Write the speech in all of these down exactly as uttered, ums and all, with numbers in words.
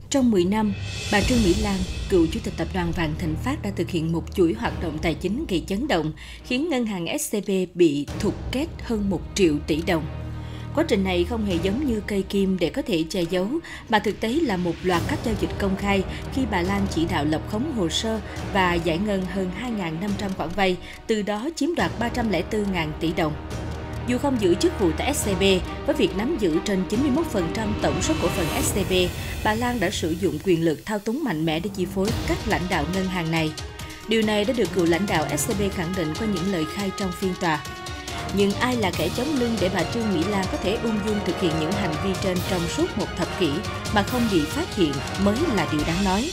Trong mười năm, bà Trương Mỹ Lan, cựu Chủ tịch Tập đoàn Vạn Thịnh Phát đã thực hiện một chuỗi hoạt động tài chính gây chấn động, khiến ngân hàng ét xê bê bị thụt kết hơn một triệu tỷ đồng. Quá trình này không hề giống như cây kim để có thể che giấu, mà thực tế là một loạt các giao dịch công khai khi bà Lan chỉ đạo lập khống hồ sơ và giải ngân hơn hai nghìn năm trăm khoản vay, từ đó chiếm đoạt ba trăm lẻ bốn nghìn tỷ đồng. Dù không giữ chức vụ tại ét xê bê, với việc nắm giữ trên chín mươi mốt phần trăm tổng số cổ phần ét xê bê, bà Lan đã sử dụng quyền lực thao túng mạnh mẽ để chi phối các lãnh đạo ngân hàng này. Điều này đã được cựu lãnh đạo ét xê bê khẳng định qua những lời khai trong phiên tòa. Nhưng ai là kẻ chống lưng để bà Trương Mỹ Lan có thể ung dung thực hiện những hành vi trên trong suốt một thập kỷ mà không bị phát hiện mới là điều đáng nói.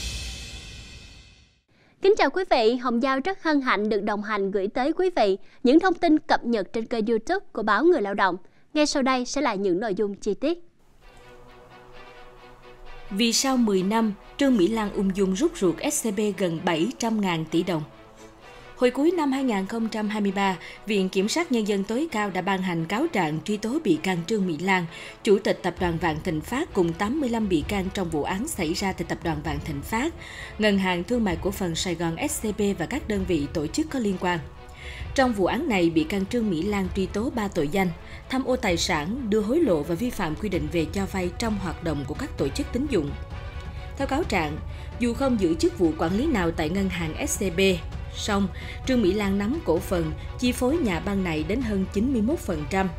Kính chào quý vị, Hồng Giao rất hân hạnh được đồng hành gửi tới quý vị những thông tin cập nhật trên kênh YouTube của báo Người Lao động. Ngay sau đây sẽ là những nội dung chi tiết. Vì sau mười năm, Trương Mỹ Lan ung dung rút ruột ét xê bê gần bảy trăm nghìn tỷ đồng. Hồi cuối năm hai nghìn không trăm hai mươi ba, Viện Kiểm sát Nhân dân tối cao đã ban hành cáo trạng truy tố bị can Trương Mỹ Lan, Chủ tịch Tập đoàn Vạn Thịnh Phát cùng tám mươi lăm bị can trong vụ án xảy ra tại Tập đoàn Vạn Thịnh Phát, Ngân hàng Thương mại Cổ phần Sài Gòn ét xê bê và các đơn vị tổ chức có liên quan. Trong vụ án này, bị can Trương Mỹ Lan truy tố ba tội danh: tham ô tài sản, đưa hối lộ và vi phạm quy định về cho vay trong hoạt động của các tổ chức tín dụng. Theo cáo trạng, dù không giữ chức vụ quản lý nào tại ngân hàng ét xê bê, song Trương Mỹ Lan nắm cổ phần, chi phối nhà băng này đến hơn chín mươi mốt phần trăm.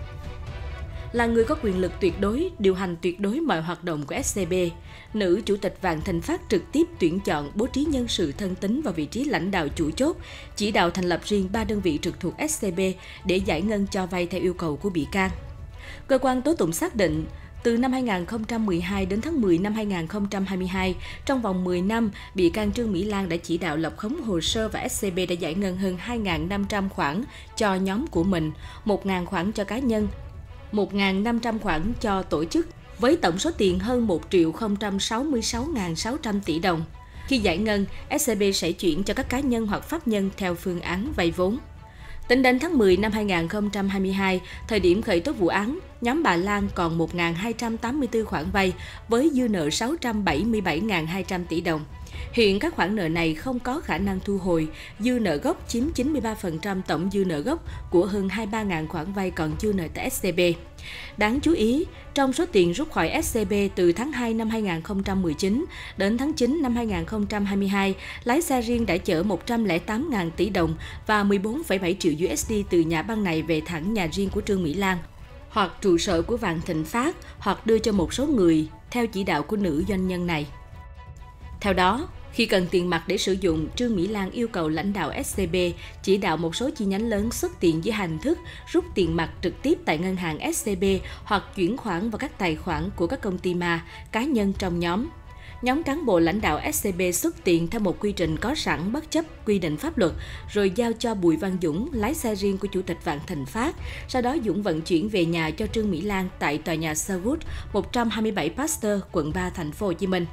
Là người có quyền lực tuyệt đối, điều hành tuyệt đối mọi hoạt động của ét xê bê, nữ Chủ tịch Vạn Thịnh Phát trực tiếp tuyển chọn, bố trí nhân sự thân tín vào vị trí lãnh đạo chủ chốt, chỉ đạo thành lập riêng ba đơn vị trực thuộc ét xê bê để giải ngân cho vay theo yêu cầu của bị can. Cơ quan tố tụng xác định, từ năm hai nghìn không trăm mười hai đến tháng mười năm hai nghìn không trăm hai mươi hai, trong vòng mười năm, bị can Trương Mỹ Lan đã chỉ đạo lập khống hồ sơ và ét xê bê đã giải ngân hơn hai nghìn năm trăm khoản cho nhóm của mình, một nghìn khoản cho cá nhân, một nghìn năm trăm khoản cho tổ chức, với tổng số tiền hơn một triệu không trăm sáu mươi sáu nghìn sáu trăm tỷ đồng. Khi giải ngân, ét xê bê sẽ chuyển cho các cá nhân hoặc pháp nhân theo phương án vay vốn. Tính đến tháng mười năm hai nghìn không trăm hai mươi hai, thời điểm khởi tố vụ án, nhóm bà Lan còn một nghìn hai trăm tám mươi tư khoản vay với dư nợ sáu trăm bảy mươi bảy nghìn hai trăm tỷ đồng. Hiện các khoản nợ này không có khả năng thu hồi, dư nợ gốc chiếm chín mươi ba phần trăm tổng dư nợ gốc của hơn hai mươi ba nghìn khoản vay còn dư nợ tại ét xê bê. Đáng chú ý, trong số tiền rút khỏi ét xê bê từ tháng hai năm hai nghìn không trăm mười chín đến tháng chín năm hai nghìn không trăm hai mươi hai, lái xe riêng đã chở một trăm lẻ tám nghìn tỷ đồng và mười bốn phẩy bảy triệu đô la từ nhà băng này về thẳng nhà riêng của Trương Mỹ Lan, hoặc trụ sở của Vạn Thịnh Phát, hoặc đưa cho một số người theo chỉ đạo của nữ doanh nhân này. Theo đó, khi cần tiền mặt để sử dụng, Trương Mỹ Lan yêu cầu lãnh đạo ét xê bê chỉ đạo một số chi nhánh lớn xuất tiền dưới hình thức rút tiền mặt trực tiếp tại ngân hàng ét xê bê hoặc chuyển khoản vào các tài khoản của các công ty ma, cá nhân trong nhóm. Nhóm cán bộ lãnh đạo ét xê bê xuất tiền theo một quy trình có sẵn bất chấp quy định pháp luật, rồi giao cho Bùi Văn Dũng, lái xe riêng của Chủ tịch Vạn Thịnh Phát. Sau đó Dũng vận chuyển về nhà cho Trương Mỹ Lan tại tòa nhà Sherwood, một trăm hai mươi bảy Pasteur, quận ba, thành phố Hồ Chí Minh.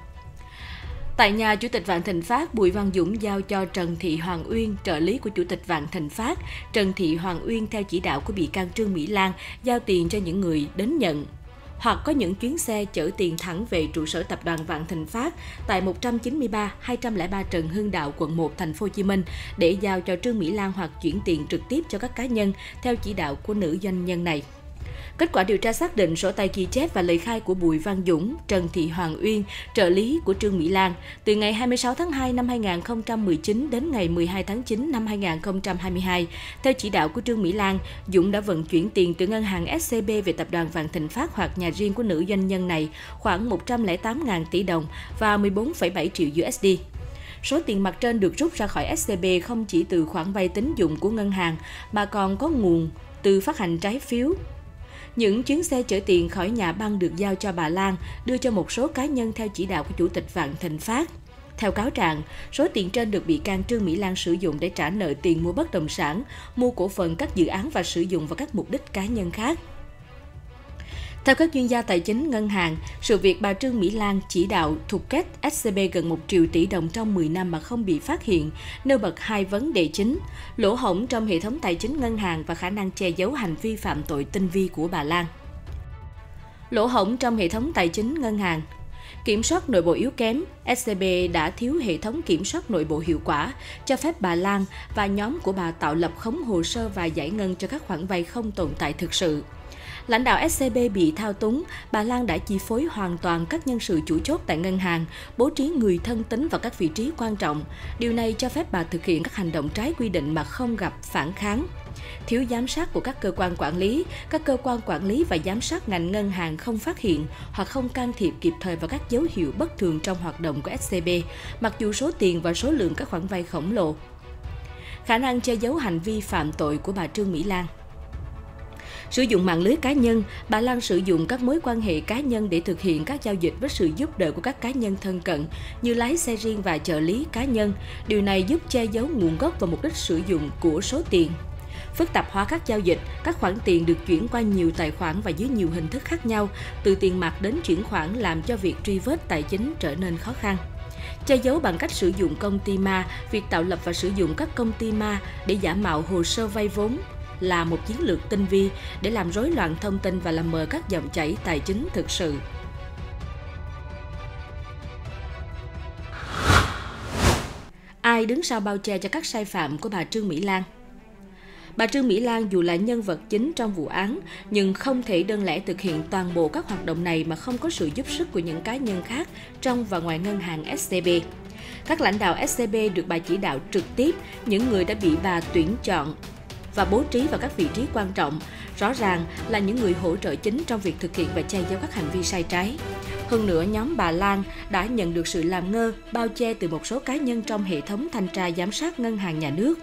Tại nhà Chủ tịch Vạn Thịnh Phát, Bùi Văn Dũng giao cho Trần Thị Hoàng Uyên, trợ lý của Chủ tịch Vạn Thịnh Phát. Trần Thị Hoàng Uyên theo chỉ đạo của bị can Trương Mỹ Lan giao tiền cho những người đến nhận, hoặc có những chuyến xe chở tiền thẳng về trụ sở Tập đoàn Vạn Thịnh Phát tại một trăm chín mươi ba hai trăm lẻ ba Trần Hưng Đạo, quận một, thành phố Hồ Chí Minh để giao cho Trương Mỹ Lan hoặc chuyển tiền trực tiếp cho các cá nhân theo chỉ đạo của nữ doanh nhân này. Kết quả điều tra xác định sổ tay ghi chép và lời khai của Bùi Văn Dũng, Trần Thị Hoàng Uyên, trợ lý của Trương Mỹ Lan, từ ngày hai mươi sáu tháng hai năm hai nghìn không trăm mười chín đến ngày mười hai tháng chín năm hai nghìn không trăm hai mươi hai. Theo chỉ đạo của Trương Mỹ Lan, Dũng đã vận chuyển tiền từ ngân hàng ét xê bê về Tập đoàn Vạn Thịnh Phát hoặc nhà riêng của nữ doanh nhân này khoảng một trăm lẻ tám nghìn tỷ đồng và mười bốn phẩy bảy triệu đô la. Số tiền mặt trên được rút ra khỏi ét xê bê không chỉ từ khoản vay tín dụng của ngân hàng mà còn có nguồn từ phát hành trái phiếu. Những chuyến xe chở tiền khỏi nhà băng được giao cho bà Lan, đưa cho một số cá nhân theo chỉ đạo của Chủ tịch Vạn Thịnh Phát. Theo cáo trạng, số tiền trên được bị can Trương Mỹ Lan sử dụng để trả nợ tiền mua bất động sản, mua cổ phần các dự án và sử dụng vào các mục đích cá nhân khác. Theo các chuyên gia tài chính ngân hàng, sự việc bà Trương Mỹ Lan chỉ đạo thụt kết ét xê bê gần một triệu tỷ đồng trong mười năm mà không bị phát hiện, nêu bật hai vấn đề chính: lỗ hổng trong hệ thống tài chính ngân hàng và khả năng che giấu hành vi phạm tội tinh vi của bà Lan. Lỗ hổng trong hệ thống tài chính ngân hàng. Kiểm soát nội bộ yếu kém, ét xê bê đã thiếu hệ thống kiểm soát nội bộ hiệu quả, cho phép bà Lan và nhóm của bà tạo lập khống hồ sơ và giải ngân cho các khoản vay không tồn tại thực sự. Lãnh đạo ét xê bê bị thao túng, bà Lan đã chi phối hoàn toàn các nhân sự chủ chốt tại ngân hàng, bố trí người thân tín vào các vị trí quan trọng. Điều này cho phép bà thực hiện các hành động trái quy định mà không gặp phản kháng. Thiếu giám sát của các cơ quan quản lý, các cơ quan quản lý và giám sát ngành ngân hàng không phát hiện hoặc không can thiệp kịp thời vào các dấu hiệu bất thường trong hoạt động của ét xê bê, mặc dù số tiền và số lượng các khoản vay khổng lồ. Khả năng che giấu hành vi phạm tội của bà Trương Mỹ Lan. Sử dụng mạng lưới cá nhân, bà Lan sử dụng các mối quan hệ cá nhân để thực hiện các giao dịch với sự giúp đỡ của các cá nhân thân cận như lái xe riêng và trợ lý cá nhân. Điều này giúp che giấu nguồn gốc và mục đích sử dụng của số tiền. Phức tạp hóa các giao dịch, các khoản tiền được chuyển qua nhiều tài khoản và dưới nhiều hình thức khác nhau, từ tiền mặt đến chuyển khoản làm cho việc truy vết tài chính trở nên khó khăn. Che giấu bằng cách sử dụng công ty ma, việc tạo lập và sử dụng các công ty ma để giả mạo hồ sơ vay vốn là một chiến lược tinh vi để làm rối loạn thông tin và làm mờ các dòng chảy tài chính thực sự. Ai đứng sau bao che cho các sai phạm của bà Trương Mỹ Lan? Bà Trương Mỹ Lan dù là nhân vật chính trong vụ án, nhưng không thể đơn lẻ thực hiện toàn bộ các hoạt động này mà không có sự giúp sức của những cá nhân khác trong và ngoài ngân hàng ét xê bê. Các lãnh đạo ét xê bê được bà chỉ đạo trực tiếp, những người đã bị bà tuyển chọn và bố trí vào các vị trí quan trọng, rõ ràng là những người hỗ trợ chính trong việc thực hiện và che giấu các hành vi sai trái. Hơn nữa, nhóm bà Lan đã nhận được sự làm ngơ, bao che từ một số cá nhân trong hệ thống thanh tra giám sát ngân hàng nhà nước.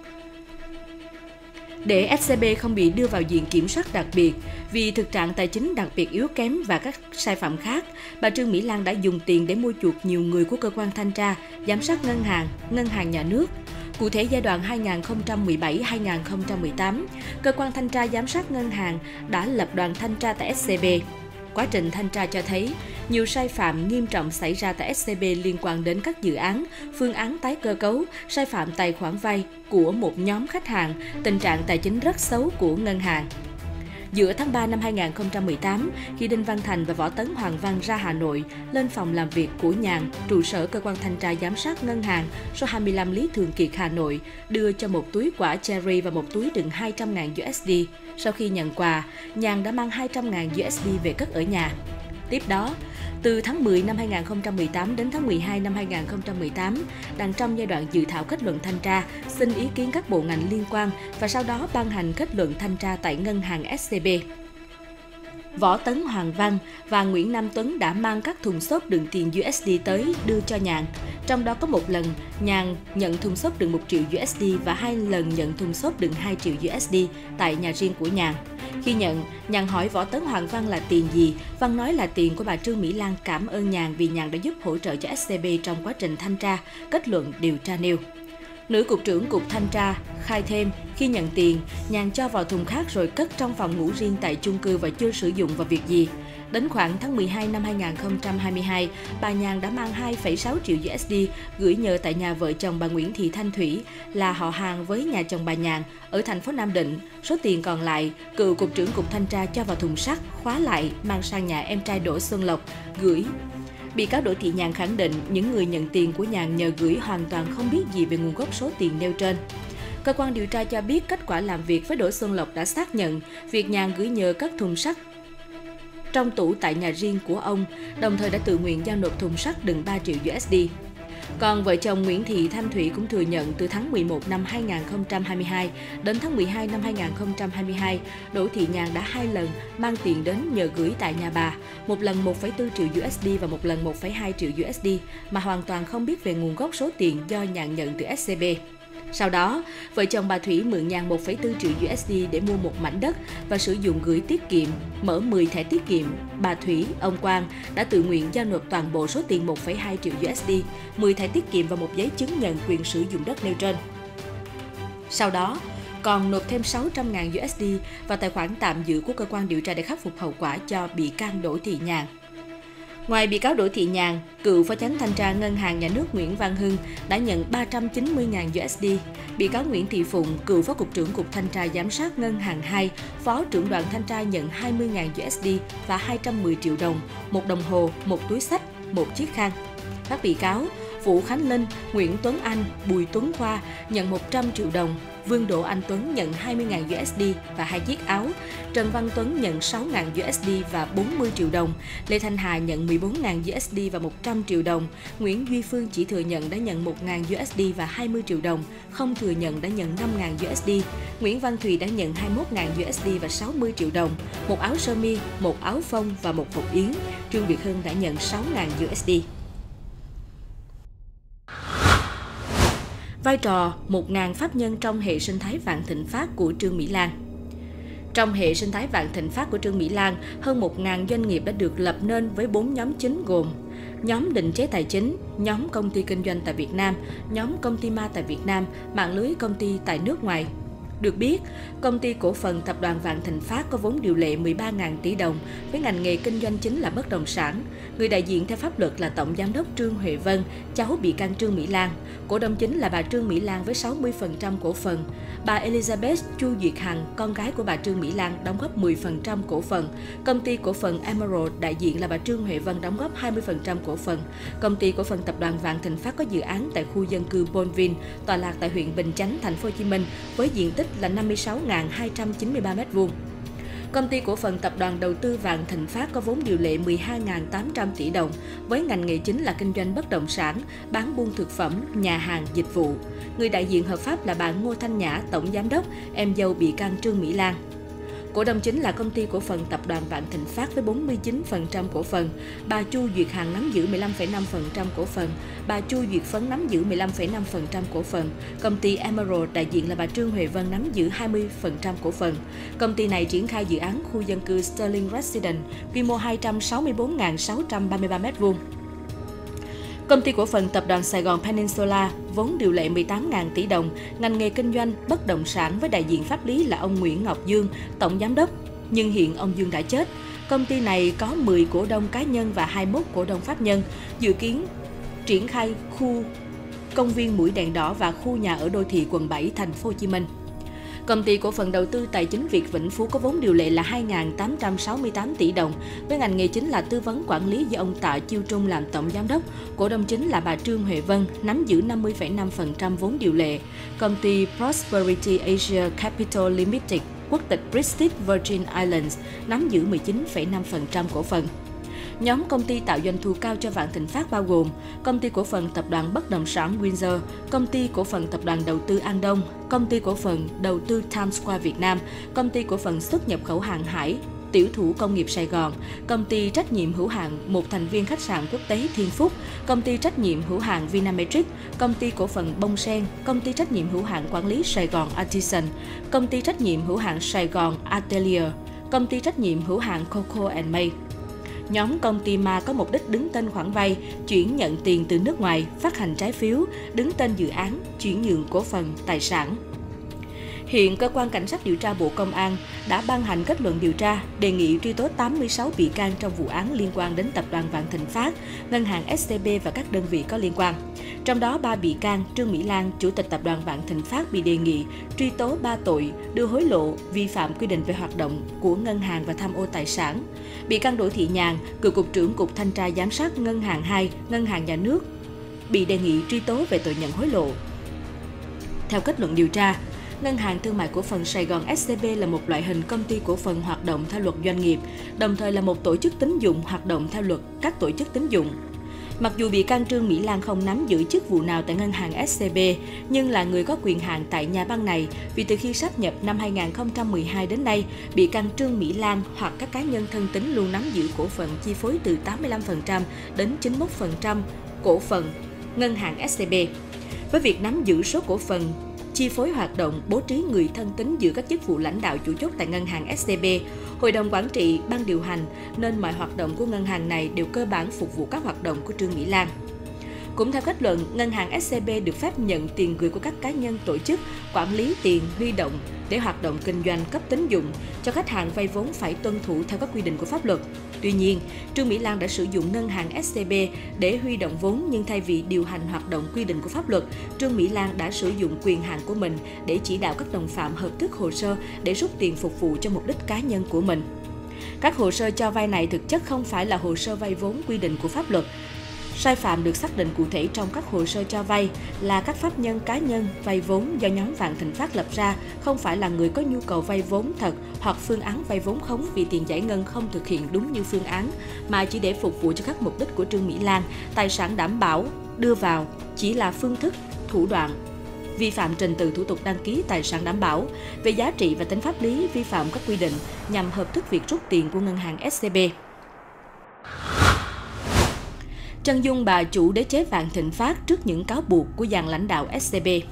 Để ét xê bê không bị đưa vào diện kiểm soát đặc biệt vì thực trạng tài chính đặc biệt yếu kém và các sai phạm khác, bà Trương Mỹ Lan đã dùng tiền để mua chuộc nhiều người của cơ quan thanh tra, giám sát ngân hàng, ngân hàng nhà nước. Cụ thể, giai đoạn hai nghìn không trăm mười bảy đến hai nghìn không trăm mười tám, cơ quan thanh tra giám sát ngân hàng đã lập đoàn thanh tra tại ét xê bê. Quá trình thanh tra cho thấy, nhiều sai phạm nghiêm trọng xảy ra tại ét xê bê liên quan đến các dự án, phương án tái cơ cấu, sai phạm tài khoản vay của một nhóm khách hàng, tình trạng tài chính rất xấu của ngân hàng. Giữa tháng ba năm hai nghìn không trăm mười tám, khi Đinh Văn Thành và Võ Tấn Hoàng Văn ra Hà Nội, lên phòng làm việc của Nhàn, trụ sở cơ quan thanh tra giám sát ngân hàng số hai mươi lăm Lý Thường Kiệt, Hà Nội, đưa cho một túi quả cherry và một túi đựng hai trăm nghìn đô la. Sau khi nhận quà, Nhàn đã mang hai trăm nghìn đô la về cất ở nhà. Tiếp đó, từ tháng mười năm hai nghìn không trăm mười tám đến tháng mười hai năm hai nghìn không trăm mười tám, đang trong giai đoạn dự thảo kết luận thanh tra, xin ý kiến các bộ ngành liên quan và sau đó ban hành kết luận thanh tra tại ngân hàng ét xê bê. Võ Tấn Hoàng Văn và Nguyễn Nam Tuấn đã mang các thùng xốp đựng tiền đô la tới đưa cho Nhàn. Trong đó có một lần, Nhàn nhận thùng xốp đựng một triệu đô la và hai lần nhận thùng xốp đựng hai triệu đô la tại nhà riêng của Nhàn. Khi nhận, Nhàn hỏi Võ Tấn Hoàng Văn là tiền gì, Văn nói là tiền của bà Trương Mỹ Lan, cảm ơn Nhàn vì Nhàn đã giúp hỗ trợ cho ét xê bê trong quá trình thanh tra, kết luận điều tra nêu. Nữ cục trưởng cục thanh tra khai thêm, khi nhận tiền, Nhàn cho vào thùng khác rồi cất trong phòng ngủ riêng tại chung cư và chưa sử dụng vào việc gì. Đến khoảng tháng mười hai năm hai nghìn không trăm hai mươi hai, bà Nhàn đã mang hai phẩy sáu triệu đô la gửi nhờ tại nhà vợ chồng bà Nguyễn Thị Thanh Thủy là họ hàng với nhà chồng bà Nhàn ở thành phố Nam Định. Số tiền còn lại, cựu cục trưởng cục thanh tra cho vào thùng sắt, khóa lại, mang sang nhà em trai Đỗ Xuân Lộc gửi. Bị cáo Đỗ Thị Nhàn khẳng định những người nhận tiền của Nhàn nhờ gửi hoàn toàn không biết gì về nguồn gốc số tiền nêu trên. Cơ quan điều tra cho biết kết quả làm việc với Đỗ Xuân Lộc đã xác nhận việc Nhàn gửi nhờ các thùng sắt trong tủ tại nhà riêng của ông, đồng thời đã tự nguyện giao nộp thùng sắt đựng ba triệu đô la. Còn vợ chồng Nguyễn Thị Thanh Thủy cũng thừa nhận từ tháng mười một năm hai nghìn không trăm hai mươi hai đến tháng mười hai năm hai nghìn không trăm hai mươi hai, Đỗ Thị Nhàn đã hai lần mang tiền đến nhờ gửi tại nhà bà, một lần một phẩy bốn triệu đô la và một lần một phẩy hai triệu đô la, mà hoàn toàn không biết về nguồn gốc số tiền do Nhàn nhận từ ét xê bê. Sau đó, vợ chồng bà Thủy mượn Nhàn một phẩy bốn triệu đô la để mua một mảnh đất và sử dụng gửi tiết kiệm, mở mười thẻ tiết kiệm. Bà Thủy, ông Quang đã tự nguyện giao nộp toàn bộ số tiền một phẩy hai triệu đô la, mười thẻ tiết kiệm và một giấy chứng nhận quyền sử dụng đất nêu trên. Sau đó, còn nộp thêm sáu trăm nghìn đô la vào tài khoản tạm giữ của cơ quan điều tra để khắc phục hậu quả cho bị can Đỗ Thị Nhàn. Ngoài bị cáo Đỗ Thị Nhàn, cựu phó chánh thanh tra Ngân hàng Nhà nước Nguyễn Văn Hưng đã nhận ba trăm chín mươi nghìn đô la. Bị cáo Nguyễn Thị Phụng, cựu phó cục trưởng Cục Thanh tra Giám sát Ngân hàng hai, phó trưởng đoàn thanh tra nhận hai mươi nghìn đô la và hai trăm mười triệu đồng, một đồng hồ, một túi xách. một chiếc khăn. Các bị cáo Vũ Khánh Linh, Nguyễn Tuấn Anh, Bùi Tuấn Khoa nhận một trăm triệu đồng, Vương Đỗ Anh Tuấn nhận hai mươi nghìn đô la và hai chiếc áo, Trần Văn Tuấn nhận sáu nghìn đô la và bốn mươi triệu đồng, Lê Thanh Hà nhận mười bốn nghìn đô la và một trăm triệu đồng, Nguyễn Duy Phương chỉ thừa nhận đã nhận một nghìn đô la và hai mươi triệu đồng, không thừa nhận đã nhận năm nghìn đô la, Nguyễn Văn Thùy đã nhận hai mươi mốt nghìn đô la và sáu mươi triệu đồng, một áo sơ mi, một áo phông và một hộp yến, Trương Việt Hưng đã nhận sáu nghìn đô la. Vai trò một nghìn pháp nhân trong hệ sinh thái Vạn Thịnh Phát của Trương Mỹ Lan. Trong hệ sinh thái Vạn Thịnh Phát của Trương Mỹ Lan, hơn một nghìn doanh nghiệp đã được lập nên với bốn nhóm chính gồm nhóm định chế tài chính, nhóm công ty kinh doanh tại Việt Nam, nhóm công ty ma tại Việt Nam, mạng lưới công ty tại nước ngoài. Được biết, công ty cổ phần tập đoàn Vạn Thịnh Phát có vốn điều lệ mười ba nghìn tỷ đồng với ngành nghề kinh doanh chính là bất động sản. Người đại diện theo pháp luật là Tổng Giám đốc Trương Huệ Vân, cháu bị can Trương Mỹ Lan. Cổ đông chính là bà Trương Mỹ Lan với sáu mươi phần trăm cổ phần. Bà Elizabeth Chu Duyệt Hằng, con gái của bà Trương Mỹ Lan, đóng góp mười phần trăm cổ phần. Công ty cổ phần Emerald đại diện là bà Trương Huệ Vân đóng góp hai mươi phần trăm cổ phần. Công ty cổ phần tập đoàn Vạn Thịnh Phát có dự án tại khu dân cư Bonville, tọa lạc tại huyện Bình Chánh, thành phố Hồ Chí Minh với diện tích là năm mươi sáu nghìn hai trăm chín mươi ba mét vuông. Công ty cổ phần tập đoàn đầu tư Vạn Thịnh Phát có vốn điều lệ mười hai nghìn tám trăm tỷ đồng với ngành nghề chính là kinh doanh bất động sản, bán buôn thực phẩm, nhà hàng, dịch vụ. Người đại diện hợp pháp là bà Ngô Thanh Nhã, tổng giám đốc, em dâu bị can Trương Mỹ Lan. Cổ đông chính là công ty cổ phần tập đoàn Vạn Thịnh Phát với bốn mươi chín phần trăm cổ phần, bà Chu Duyệt Hằng nắm giữ mười lăm phẩy năm phần trăm cổ phần, bà Chu Duyệt Phấn nắm giữ mười lăm phẩy năm phần trăm cổ phần, công ty Emerald đại diện là bà Trương Huệ Vân nắm giữ hai mươi phần trăm cổ phần. Công ty này triển khai dự án khu dân cư Sterling Residence, quy mô hai trăm sáu mươi bốn nghìn sáu trăm ba mươi ba mét vuông. Công ty cổ phần tập đoàn Sài Gòn Peninsula, vốn điều lệ mười tám nghìn tỷ đồng, ngành nghề kinh doanh bất động sản với đại diện pháp lý là ông Nguyễn Ngọc Dương, tổng giám đốc, nhưng hiện ông Dương đã chết. Công ty này có mười cổ đông cá nhân và hai mươi mốt cổ đông pháp nhân, dự kiến triển khai khu công viên Mũi Đèn Đỏ và khu nhà ở đô thị quận bảy, thành phố Hồ Chí Minh. Công ty cổ phần đầu tư tài chính Việt Vĩnh Phú có vốn điều lệ là hai nghìn tám trăm sáu mươi tám tỷ đồng, với ngành nghề chính là tư vấn quản lý do ông Tạ Chiêu Trung làm tổng giám đốc. Cổ đông chính là bà Trương Huệ Vân, nắm giữ năm mươi phẩy năm phần trăm vốn điều lệ. Công ty Prosperity Asia Capital Limited, quốc tịch British Virgin Islands, nắm giữ mười chín phẩy năm phần trăm cổ phần. Nhóm công ty tạo doanh thu cao cho Vạn Thịnh Phát bao gồm Công ty cổ phần tập đoàn bất động sản Windsor, Công ty cổ phần tập đoàn đầu tư An Đông, Công ty cổ phần đầu tư Times Square Việt Nam, Công ty cổ phần xuất nhập khẩu hàng hải Tiểu thủ công nghiệp Sài Gòn, Công ty trách nhiệm hữu hạn một thành viên khách sạn quốc tế Thiên Phúc, Công ty trách nhiệm hữu hạn Vinametric, Công ty cổ phần Bông Sen, Công ty trách nhiệm hữu hạn quản lý Sài Gòn Artisan, Công ty trách nhiệm hữu hạn Sài Gòn Atelier, Công ty trách nhiệm hữu hạn Coco and May. Nhóm công ty ma có mục đích đứng tên khoản vay, chuyển nhận tiền từ nước ngoài, phát hành trái phiếu, đứng tên dự án, chuyển nhượng cổ phần, tài sản. Hiện, Cơ quan Cảnh sát điều tra Bộ Công an đã ban hành kết luận điều tra, đề nghị truy tố tám mươi sáu bị can trong vụ án liên quan đến tập đoàn Vạn Thịnh Phát, ngân hàng ét xê bê và các đơn vị có liên quan. Trong đó, ba bị can Trương Mỹ Lan, chủ tịch tập đoàn Vạn Thịnh Phát bị đề nghị truy tố ba tội đưa hối lộ, vi phạm quy định về hoạt động của ngân hàng và tham ô tài sản. Bị can Đỗ Thị Nhàn, cựu cục trưởng Cục Thanh tra Giám sát Ngân hàng hai, Ngân hàng Nhà nước, bị đề nghị truy tố về tội nhận hối lộ. Theo kết luận điều tra, Ngân hàng Thương mại Cổ phần Sài Gòn ét xê bê là một loại hình công ty cổ phần hoạt động theo luật doanh nghiệp, đồng thời là một tổ chức tín dụng hoạt động theo luật các tổ chức tín dụng. Mặc dù bị can Trương Mỹ Lan không nắm giữ chức vụ nào tại ngân hàng ét xê bê, nhưng là người có quyền hạn tại nhà băng này vì từ khi sáp nhập năm hai nghìn không trăm mười hai đến nay, bị can Trương Mỹ Lan hoặc các cá nhân thân tín luôn nắm giữ cổ phần chi phối từ tám mươi lăm phần trăm đến chín mươi mốt phần trăm cổ phần ngân hàng ét xê bê. Với việc nắm giữ số cổ phần chi phối hoạt động, bố trí người thân tín giữ các chức vụ lãnh đạo chủ chốt tại ngân hàng ét xê bê, hội đồng quản trị, ban điều hành, nên mọi hoạt động của ngân hàng này đều cơ bản phục vụ các hoạt động của Trương Mỹ Lan. Cũng theo kết luận, ngân hàng ét xê bê được phép nhận tiền gửi của các cá nhân tổ chức, quản lý tiền, huy động để hoạt động kinh doanh cấp tín dụng, cho khách hàng vay vốn phải tuân thủ theo các quy định của pháp luật. Tuy nhiên, Trương Mỹ Lan đã sử dụng ngân hàng ét xê bê để huy động vốn, nhưng thay vì điều hành hoạt động quy định của pháp luật, Trương Mỹ Lan đã sử dụng quyền hạn của mình để chỉ đạo các đồng phạm hợp thức hồ sơ để rút tiền phục vụ cho mục đích cá nhân của mình. Các hồ sơ cho vay này thực chất không phải là hồ sơ vay vốn quy định của pháp luật. Sai phạm được xác định cụ thể trong các hồ sơ cho vay là các pháp nhân cá nhân vay vốn do nhóm Vạn Thịnh Phát lập ra, không phải là người có nhu cầu vay vốn thật hoặc phương án vay vốn khống vì tiền giải ngân không thực hiện đúng như phương án, mà chỉ để phục vụ cho các mục đích của Trương Mỹ Lan. Tài sản đảm bảo đưa vào chỉ là phương thức, thủ đoạn. Vi phạm trình tự thủ tục đăng ký tài sản đảm bảo. Về giá trị và tính pháp lý, vi phạm các quy định nhằm hợp thức việc rút tiền của ngân hàng ét xê bê. Chân dung bà chủ đế chế Vạn Thịnh Phát trước những cáo buộc của dàn lãnh đạo ét xê bê.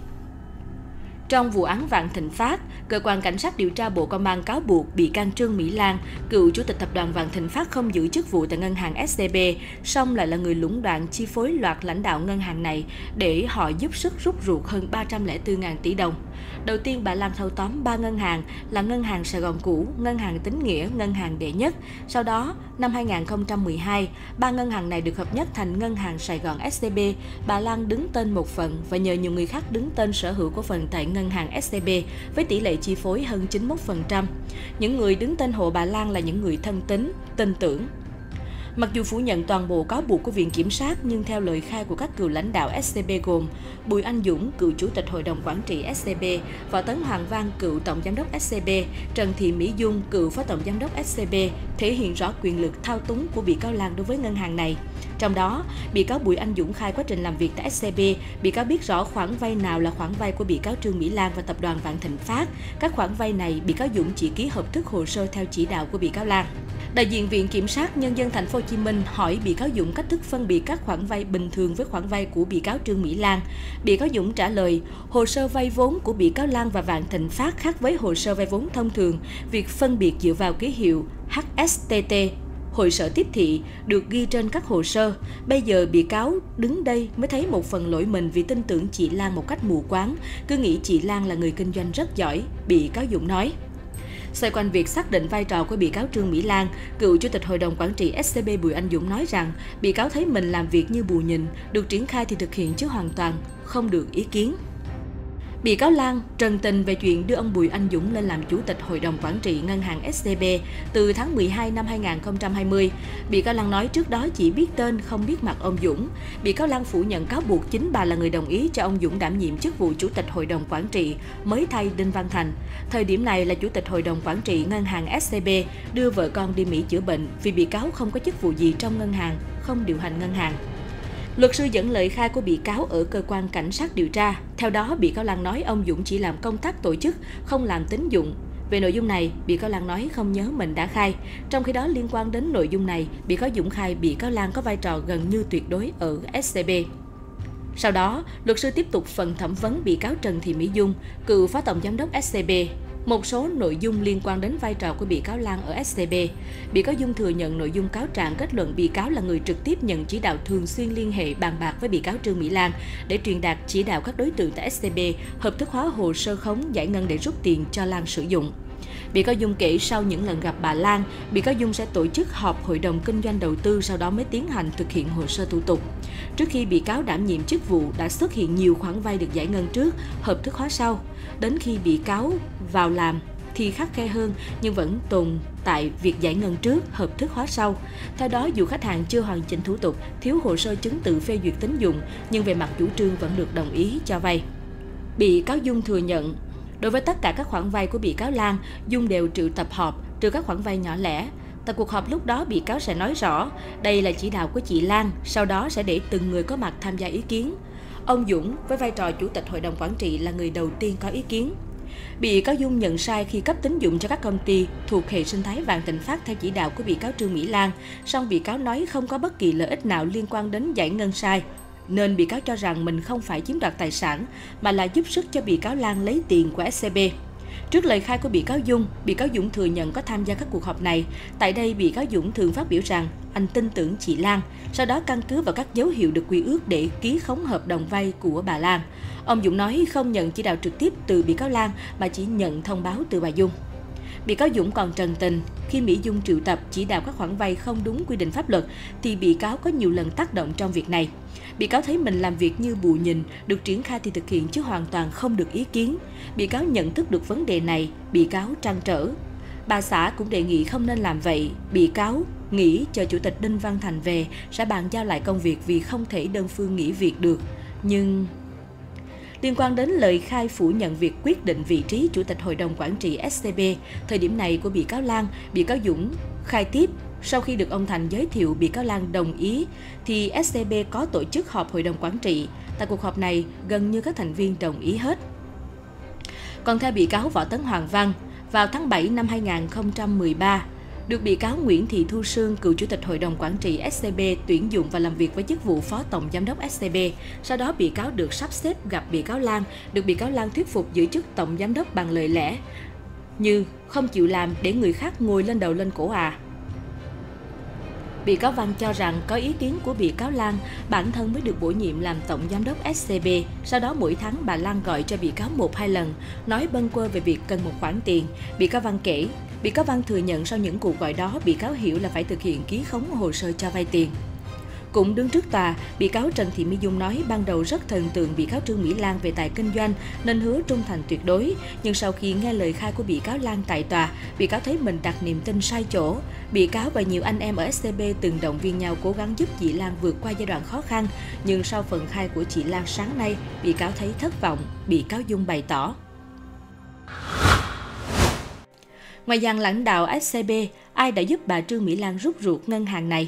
Trong vụ án Vạn Thịnh Phát, Cơ quan Cảnh sát điều tra Bộ Công an cáo buộc bị can Trương Mỹ Lan, cựu chủ tịch tập đoàn Vạn Thịnh Phát không giữ chức vụ tại ngân hàng ét xê bê, song lại là người lũng đoạn chi phối loạt lãnh đạo ngân hàng này để họ giúp sức rút ruột hơn ba trăm lẻ bốn nghìn tỷ đồng. Đầu tiên, bà Lan thâu tóm ba ngân hàng là Ngân hàng Sài Gòn cũ, Ngân hàng Tín Nghĩa, Ngân hàng Đệ Nhất. Sau đó, năm hai nghìn không trăm mười hai, ba ngân hàng này được hợp nhất thành Ngân hàng Sài Gòn ét xê bê. Bà Lan đứng tên một phần và nhờ nhiều người khác đứng tên sở hữu cổ phần tại Ngân hàng ét xê bê với tỷ lệ chi phối hơn chín mươi mốt phần trăm. Những người đứng tên hộ bà Lan là những người thân tín, tin tưởng. Mặc dù phủ nhận toàn bộ cáo buộc của Viện Kiểm sát, nhưng theo lời khai của các cựu lãnh đạo ét xê bê gồm Bùi Anh Dũng, cựu Chủ tịch Hội đồng Quản trị ét xê bê, Võ Tấn Hoàng Văn, cựu Tổng Giám đốc ét xê bê, Trần Thị Mỹ Dung, cựu Phó Tổng Giám đốc ét xê bê, thể hiện rõ quyền lực thao túng của bị cáo Lan đối với ngân hàng này. Trong đó, bị cáo Bùi Anh Dũng khai quá trình làm việc tại ét xê bê, bị cáo biết rõ khoản vay nào là khoản vay của bị cáo Trương Mỹ Lan và tập đoàn Vạn Thịnh Phát. Các khoản vay này, bị cáo Dũng chỉ ký hợp thức hồ sơ theo chỉ đạo của bị cáo Lan. Đại diện Viện Kiểm sát Nhân dân Thành phố Hồ Chí Minh hỏi bị cáo Dũng cách thức phân biệt các khoản vay bình thường với khoản vay của bị cáo Trương Mỹ Lan. Bị cáo Dũng trả lời, hồ sơ vay vốn của bị cáo Lan và Vạn Thịnh Phát khác với hồ sơ vay vốn thông thường. Việc phân biệt dựa vào ký hiệu hát ét tê tê, hội sở tiếp thị, được ghi trên các hồ sơ. Bây giờ bị cáo đứng đây mới thấy một phần lỗi mình vì tin tưởng chị Lan một cách mù quáng, cứ nghĩ chị Lan là người kinh doanh rất giỏi, bị cáo Dũng nói. Xoay quanh việc xác định vai trò của bị cáo Trương Mỹ Lan, cựu Chủ tịch Hội đồng Quản trị ét xê bê Bùi Anh Dũng nói rằng bị cáo thấy mình làm việc như bù nhìn, được triển khai thì thực hiện chứ hoàn toàn không được ý kiến. Bị cáo Lan trần tình về chuyện đưa ông Bùi Anh Dũng lên làm Chủ tịch Hội đồng Quản trị Ngân hàng ét xê bê từ tháng mười hai năm hai nghìn không trăm hai mươi. Bị cáo Lan nói trước đó chỉ biết tên, không biết mặt ông Dũng. Bị cáo Lan phủ nhận cáo buộc chính bà là người đồng ý cho ông Dũng đảm nhiệm chức vụ Chủ tịch Hội đồng Quản trị, mới thay Đinh Văn Thành. Thời điểm này là Chủ tịch Hội đồng Quản trị Ngân hàng ét xê bê đưa vợ con đi Mỹ chữa bệnh vì bị cáo không có chức vụ gì trong ngân hàng, không điều hành ngân hàng. Luật sư dẫn lời khai của bị cáo ở cơ quan cảnh sát điều tra. Theo đó, bị cáo Lan nói ông Dũng chỉ làm công tác tổ chức, không làm tín dụng. Về nội dung này, bị cáo Lan nói không nhớ mình đã khai. Trong khi đó, liên quan đến nội dung này, bị cáo Dũng khai bị cáo Lan có vai trò gần như tuyệt đối ở ét xê bê. Sau đó, luật sư tiếp tục phần thẩm vấn bị cáo Trần Thị Mỹ Dung, cựu Phó Tổng Giám đốc ét xê bê. Một số nội dung liên quan đến vai trò của bị cáo Lan ở ét xê bê. Bị cáo Dung thừa nhận nội dung cáo trạng kết luận bị cáo là người trực tiếp nhận chỉ đạo, thường xuyên liên hệ bàn bạc với bị cáo Trương Mỹ Lan để truyền đạt chỉ đạo các đối tượng tại ét xê bê hợp thức hóa hồ sơ khống giải ngân để rút tiền cho Lan sử dụng. Bị cáo Dung kể sau những lần gặp bà Lan, bị cáo Dung sẽ tổ chức họp hội đồng kinh doanh đầu tư, sau đó mới tiến hành thực hiện hồ sơ thủ tục. Trước khi bị cáo đảm nhiệm chức vụ đã xuất hiện nhiều khoản vay được giải ngân trước, hợp thức hóa sau. Đến khi bị cáo vào làm thì khắt khe hơn nhưng vẫn tồn tại việc giải ngân trước, hợp thức hóa sau. Theo đó, dù khách hàng chưa hoàn chỉnh thủ tục, thiếu hồ sơ chứng từ phê duyệt tín dụng, nhưng về mặt chủ trương vẫn được đồng ý cho vay. Bị cáo Dung thừa nhận, đối với tất cả các khoản vay của bị cáo Lan, Dung đều triệu tập họp, trừ các khoản vay nhỏ lẻ. Tại cuộc họp lúc đó, bị cáo sẽ nói rõ, đây là chỉ đạo của chị Lan, sau đó sẽ để từng người có mặt tham gia ý kiến. Ông Dũng, với vai trò Chủ tịch Hội đồng Quản trị, là người đầu tiên có ý kiến. Bị cáo Dung nhận sai khi cấp tín dụng cho các công ty thuộc hệ sinh thái Vạn Thịnh Phát theo chỉ đạo của bị cáo Trương Mỹ Lan, song bị cáo nói không có bất kỳ lợi ích nào liên quan đến giải ngân sai, nên bị cáo cho rằng mình không phải chiếm đoạt tài sản, mà là giúp sức cho bị cáo Lan lấy tiền của ét xê bê. Trước lời khai của bị cáo Dung, bị cáo Dũng thừa nhận có tham gia các cuộc họp này. Tại đây, bị cáo Dũng thường phát biểu rằng anh tin tưởng chị Lan, sau đó căn cứ vào các dấu hiệu được quy ước để ký khống hợp đồng vay của bà Lan. Ông Dũng nói không nhận chỉ đạo trực tiếp từ bị cáo Lan mà chỉ nhận thông báo từ bà Dung. Bị cáo Dũng còn trần tình, khi Mỹ Dung triệu tập chỉ đạo các khoản vay không đúng quy định pháp luật thì bị cáo có nhiều lần tác động trong việc này. Bị cáo thấy mình làm việc như bù nhìn, được triển khai thì thực hiện chứ hoàn toàn không được ý kiến. Bị cáo nhận thức được vấn đề này, bị cáo trăn trở. Bà xã cũng đề nghị không nên làm vậy. Bị cáo nghĩ chờ Chủ tịch Đinh Văn Thành về sẽ bàn giao lại công việc vì không thể đơn phương nghỉ việc được. Nhưng... Liên quan đến lời khai phủ nhận việc quyết định vị trí Chủ tịch Hội đồng Quản trị ét xê bê, thời điểm này của bị cáo Lan, bị cáo Dũng khai tiếp, sau khi được ông Thành giới thiệu bị cáo Lan đồng ý, thì ét xê bê có tổ chức họp Hội đồng Quản trị. Tại cuộc họp này, gần như các thành viên đồng ý hết. Còn theo bị cáo Võ Tấn Hoàng Văn, vào tháng bảy năm hai nghìn không trăm mười ba, được bị cáo Nguyễn Thị Thu Sương, cựu Chủ tịch Hội đồng Quản trị ét xê bê tuyển dụng và làm việc với chức vụ Phó Tổng Giám đốc ét xê bê. Sau đó, bị cáo được sắp xếp gặp bị cáo Lan, được bị cáo Lan thuyết phục giữ chức Tổng Giám đốc bằng lời lẽ, như không chịu làm để người khác ngồi lên đầu lên cổ à. Bị cáo Văn cho rằng có ý kiến của bị cáo Lan, bản thân mới được bổ nhiệm làm Tổng Giám đốc ét xê bê. Sau đó mỗi tháng bà Lan gọi cho bị cáo một hai lần, nói bâng quơ về việc cần một khoản tiền. Bị cáo Văn kể, bị cáo Văn thừa nhận sau những cuộc gọi đó, bị cáo hiểu là phải thực hiện ký khống hồ sơ cho vay tiền. Cũng đứng trước tòa, bị cáo Trần Thị Mỹ Dung nói ban đầu rất thần tượng bị cáo Trương Mỹ Lan về tài kinh doanh nên hứa trung thành tuyệt đối. Nhưng sau khi nghe lời khai của bị cáo Lan tại tòa, bị cáo thấy mình đặt niềm tin sai chỗ. Bị cáo và nhiều anh em ở ét xê bê từng động viên nhau cố gắng giúp chị Lan vượt qua giai đoạn khó khăn. Nhưng sau phần khai của chị Lan sáng nay, bị cáo thấy thất vọng, bị cáo Dung bày tỏ. Ngoài dàn lãnh đạo ét xê bê, ai đã giúp bà Trương Mỹ Lan rút ruột ngân hàng này?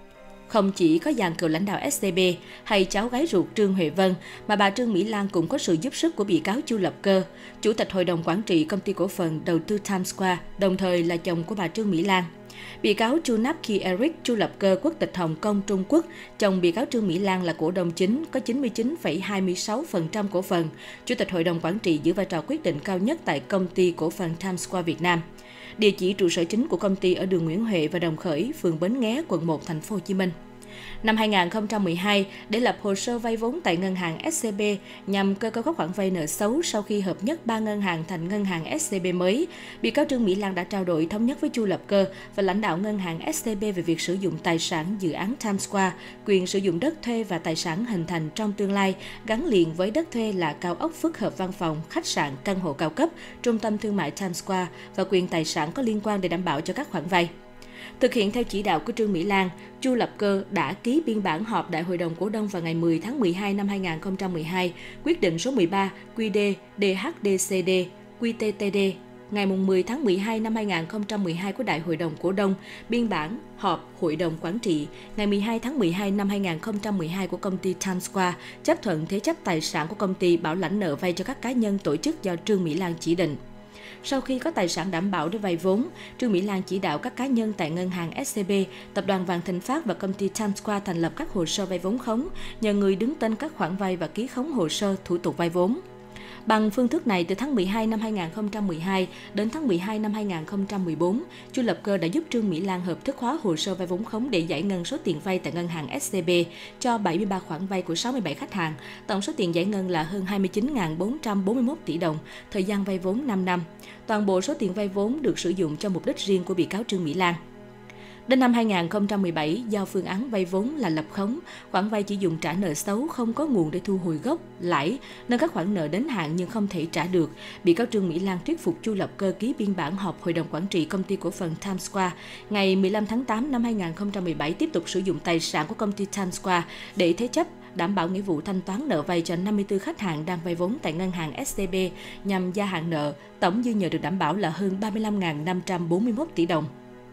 Không chỉ có dàn cựu lãnh đạo ét xê bê hay cháu gái ruột Trương Huệ Vân, mà bà Trương Mỹ Lan cũng có sự giúp sức của bị cáo Chu Lập Cơ, Chủ tịch Hội đồng Quản trị Công ty Cổ phần Đầu tư Times Square, đồng thời là chồng của bà Trương Mỹ Lan. Bị cáo Chu Nap-ki Eric, Chu Lập Cơ, quốc tịch Hồng Kông, Trung Quốc, chồng bị cáo Trương Mỹ Lan là cổ đông chính, có chín mươi chín phẩy hai mươi sáu phần trăm cổ phần. Chủ tịch Hội đồng Quản trị giữ vai trò quyết định cao nhất tại Công ty Cổ phần Times Square Việt Nam. Địa chỉ trụ sở chính của công ty ở đường Nguyễn Huệ và Đồng Khởi, phường Bến Nghé, quận một, thành phố Hồ Chí Minh. Năm hai nghìn không trăm mười hai, để lập hồ sơ vay vốn tại ngân hàng ét xê bê nhằm cơ cấu các khoản vay nợ xấu sau khi hợp nhất ba ngân hàng thành ngân hàng ét xê bê mới, bị cáo Trương Mỹ Lan đã trao đổi thống nhất với Chu Lập Cơ và lãnh đạo ngân hàng ét xê bê về việc sử dụng tài sản dự án Times Square, quyền sử dụng đất thuê và tài sản hình thành trong tương lai gắn liền với đất thuê là cao ốc phức hợp văn phòng, khách sạn, căn hộ cao cấp, trung tâm thương mại Times Square và quyền tài sản có liên quan để đảm bảo cho các khoản vay. Thực hiện theo chỉ đạo của Trương Mỹ Lan, Chu Lập Cơ đã ký biên bản họp Đại hội đồng cổ đông vào ngày mười tháng mười hai năm hai nghìn không trăm mười hai, quyết định số mười ba Q D D H D C D Q T T D ngày mười tháng mười hai năm hai nghìn không trăm mười hai của Đại hội đồng cổ đông, biên bản họp Hội đồng Quản trị ngày mười hai tháng mười hai năm hai nghìn không trăm mười hai của công ty Times Square chấp thuận thế chấp tài sản của công ty bảo lãnh nợ vay cho các cá nhân tổ chức do Trương Mỹ Lan chỉ định. Sau khi có tài sản đảm bảo để vay vốn, Trương Mỹ Lan chỉ đạo các cá nhân tại ngân hàng ét xê bê, tập đoàn Vạn Thịnh Phát và công ty Times Square thành lập các hồ sơ vay vốn khống, nhờ người đứng tên các khoản vay và ký khống hồ sơ thủ tục vay vốn. Bằng phương thức này, từ tháng mười hai năm hai nghìn không trăm mười hai đến tháng mười hai năm hai nghìn không trăm mười bốn, Chu Lập Cơ đã giúp Trương Mỹ Lan hợp thức hóa hồ sơ vay vốn khống để giải ngân số tiền vay tại ngân hàng ét xê bê cho bảy mươi ba khoản vay của sáu mươi bảy khách hàng. Tổng số tiền giải ngân là hơn hai mươi chín nghìn bốn trăm bốn mươi mốt tỷ đồng, thời gian vay vốn năm năm. Toàn bộ số tiền vay vốn được sử dụng cho mục đích riêng của bị cáo Trương Mỹ Lan. Đến năm hai nghìn không trăm mười bảy, do phương án vay vốn là lập khống, khoản vay chỉ dùng trả nợ xấu, không có nguồn để thu hồi gốc, lãi, nên các khoản nợ đến hạn nhưng không thể trả được. Bị cáo Trương Mỹ Lan thuyết phục Chu Lập Cơ ký biên bản họp Hội đồng Quản trị Công ty Cổ phần Times Square ngày mười lăm tháng tám năm hai nghìn không trăm mười bảy tiếp tục sử dụng tài sản của công ty Times Square để thế chấp, đảm bảo nghĩa vụ thanh toán nợ vay cho năm mươi tư khách hàng đang vay vốn tại ngân hàng ét xê bê nhằm gia hạn nợ. Tổng dư nợ được đảm bảo là hơn ba mươi lăm nghìn năm trăm bốn mươi mốt tỷ đồng.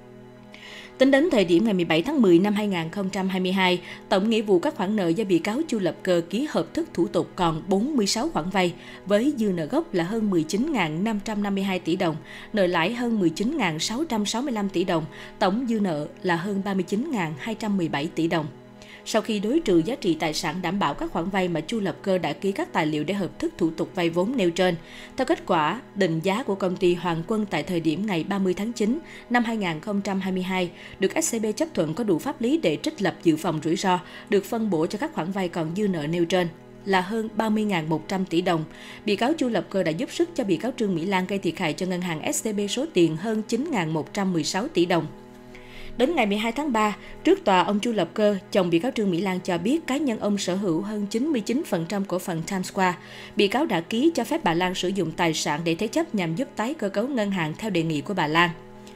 Tính đến thời điểm ngày mười bảy tháng mười năm hai nghìn không trăm hai mươi hai, tổng nghĩa vụ các khoản nợ do bị cáo Chu Lập Cơ ký hợp thức thủ tục còn bốn mươi sáu khoản vay, với dư nợ gốc là hơn mười chín nghìn năm trăm năm mươi hai tỷ đồng, nợ lãi hơn mười chín nghìn sáu trăm sáu mươi lăm tỷ đồng, tổng dư nợ là hơn ba mươi chín nghìn hai trăm mười bảy tỷ đồng. Sau khi đối trừ giá trị tài sản đảm bảo các khoản vay mà Chu Lập Cơ đã ký các tài liệu để hợp thức thủ tục vay vốn nêu trên, theo kết quả định giá của công ty Hoàng Quân tại thời điểm ngày ba mươi tháng chín năm hai nghìn không trăm hai mươi hai, được ét xê bê chấp thuận có đủ pháp lý để trích lập dự phòng rủi ro, được phân bổ cho các khoản vay còn dư nợ nêu trên là hơn ba mươi nghìn một trăm tỷ đồng. Bị cáo Chu Lập Cơ đã giúp sức cho bị cáo Trương Mỹ Lan gây thiệt hại cho ngân hàng ét xê bê số tiền hơn chín nghìn một trăm mười sáu tỷ đồng. Đến ngày mười hai tháng ba, trước tòa, ông Chu Lập Cơ, chồng bị cáo Trương Mỹ Lan cho biết cá nhân ông sở hữu hơn chín mươi chín phần trăm cổ phần Times Square. Bị cáo đã ký cho phép bà Lan sử dụng tài sản để thế chấp nhằm giúp tái cơ cấu ngân hàng theo đề nghị của bà Lan.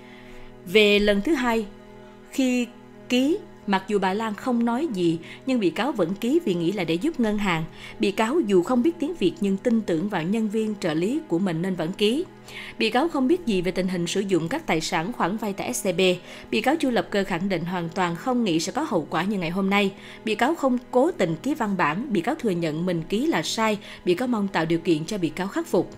Về lần thứ hai, khi ký, mặc dù bà Lan không nói gì, nhưng bị cáo vẫn ký vì nghĩ là để giúp ngân hàng. Bị cáo dù không biết tiếng Việt nhưng tin tưởng vào nhân viên trợ lý của mình nên vẫn ký. Bị cáo không biết gì về tình hình sử dụng các tài sản khoản vay tại ét xê bê. Bị cáo Chu Lập Cơ khẳng định hoàn toàn không nghĩ sẽ có hậu quả như ngày hôm nay. Bị cáo không cố tình ký văn bản, bị cáo thừa nhận mình ký là sai, bị cáo mong tạo điều kiện cho bị cáo khắc phục.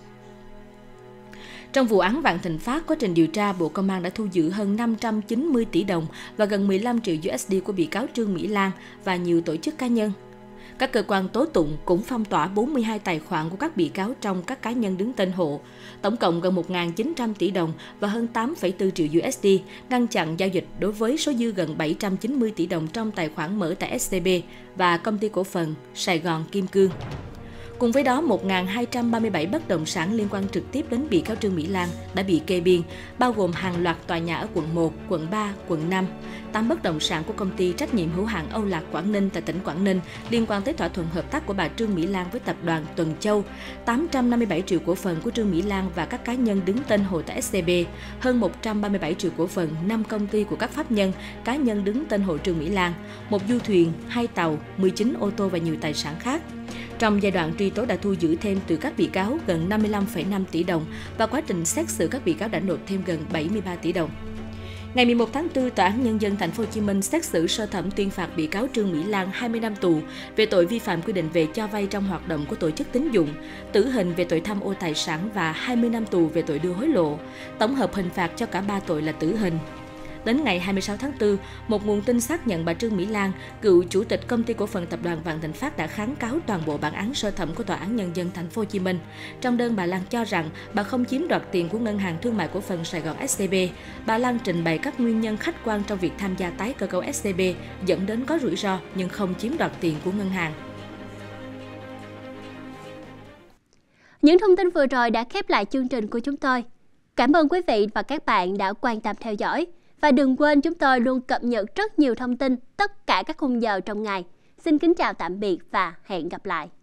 Trong vụ án Vạn Thịnh Phát, quá trình điều tra, Bộ Công an đã thu giữ hơn năm trăm chín mươi tỷ đồng và gần mười lăm triệu đô la của bị cáo Trương Mỹ Lan và nhiều tổ chức cá nhân. Các cơ quan tố tụng cũng phong tỏa bốn mươi hai tài khoản của các bị cáo trong các cá nhân đứng tên hộ, tổng cộng gần một nghìn chín trăm tỷ đồng và hơn tám phẩy bốn triệu đô la, ngăn chặn giao dịch đối với số dư gần bảy trăm chín mươi tỷ đồng trong tài khoản mở tại ét xê bê và Công ty Cổ phần Sài Gòn Kim Cương. Cùng với đó, một nghìn hai trăm ba mươi bảy bất động sản liên quan trực tiếp đến bị cáo Trương Mỹ Lan đã bị kê biên, bao gồm hàng loạt tòa nhà ở quận một, quận ba, quận năm, tám bất động sản của công ty trách nhiệm hữu hạn Âu Lạc Quảng Ninh tại tỉnh Quảng Ninh liên quan tới thỏa thuận hợp tác của bà Trương Mỹ Lan với tập đoàn Tuần Châu, tám trăm năm mươi bảy triệu cổ phần của Trương Mỹ Lan và các cá nhân đứng tên hộ tại ét xê bê, hơn một trăm ba mươi bảy triệu cổ phần, năm công ty của các pháp nhân, cá nhân đứng tên hộ Trương Mỹ Lan, một du thuyền, hai tàu, mười chín ô tô và nhiều tài sản khác. Trong giai đoạn truy tố đã thu giữ thêm từ các bị cáo gần năm mươi lăm phẩy năm tỷ đồng và quá trình xét xử các bị cáo đã nộp thêm gần bảy mươi ba tỷ đồng. Ngày mười một tháng tư, Tòa án Nhân dân Thành phố Hồ Chí Minh xét xử sơ thẩm tuyên phạt bị cáo Trương Mỹ Lan hai mươi năm tù về tội vi phạm quy định về cho vay trong hoạt động của tổ chức tín dụng, tử hình về tội tham ô tài sản và hai mươi năm tù về tội đưa hối lộ. Tổng hợp hình phạt cho cả ba tội là tử hình. Đến ngày hai mươi sáu tháng tư, một nguồn tin xác nhận bà Trương Mỹ Lan, cựu chủ tịch công ty cổ phần tập đoàn Vạn Thịnh Phát đã kháng cáo toàn bộ bản án sơ thẩm của Tòa án Nhân dân Thành phố Hồ Chí Minh. Trong đơn, bà Lan cho rằng bà không chiếm đoạt tiền của Ngân hàng Thương mại Cổ phần Sài Gòn ét xê bê. Bà Lan trình bày các nguyên nhân khách quan trong việc tham gia tái cơ cấu ét xê bê dẫn đến có rủi ro nhưng không chiếm đoạt tiền của ngân hàng. Những thông tin vừa rồi đã khép lại chương trình của chúng tôi. Cảm ơn quý vị và các bạn đã quan tâm theo dõi. Và đừng quên chúng tôi luôn cập nhật rất nhiều thông tin tất cả các khung giờ trong ngày. Xin kính chào tạm biệt và hẹn gặp lại.